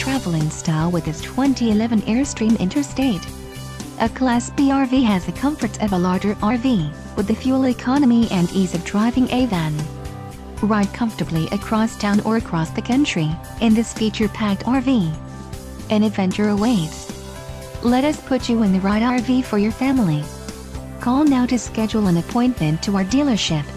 traveling style with this 2011 Airstream Interstate. A Class B RV has the comforts of a larger RV, with the fuel economy and ease of driving a van. Ride comfortably across town or across the country in this feature-packed RV. An adventure awaits. Let us put you in the right RV for your family. Call now to schedule an appointment to our dealership.